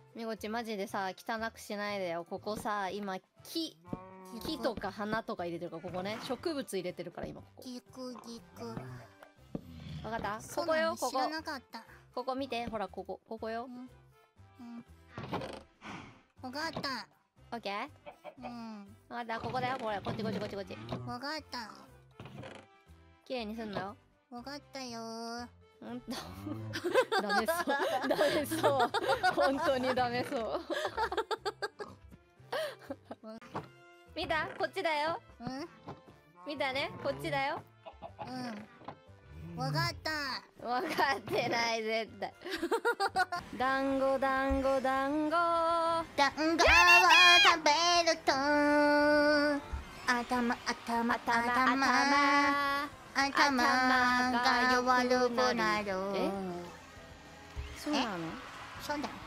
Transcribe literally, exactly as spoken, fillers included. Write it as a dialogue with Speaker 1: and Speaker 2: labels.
Speaker 1: みごちマジでさ汚くしないでよ。ここさ今木木とか花とか入れてるから、ここね植物入れてるから今ここ。
Speaker 2: ギクギク。
Speaker 1: わかった？ここよここ。
Speaker 2: 知らなかった。
Speaker 1: ここ見て、ほらここここよ。
Speaker 2: うん。うん。わかった。
Speaker 1: オッケー。
Speaker 2: うん。
Speaker 1: わかった、ここだよ。これこっちこっちこっちこっち。
Speaker 2: わかった。
Speaker 1: 綺麗にすんのよ。
Speaker 2: わかったよー。
Speaker 1: ほんとダメそうダメそう本当にダメそう見た？こっちだよ。
Speaker 2: うん
Speaker 1: 見たね、こっちだよ。
Speaker 2: うん。わかった。
Speaker 1: 分かってない絶対団子団子団子
Speaker 2: 団子を食べると頭頭頭頭が弱くなる。
Speaker 1: え、そうなの？
Speaker 2: そうだ。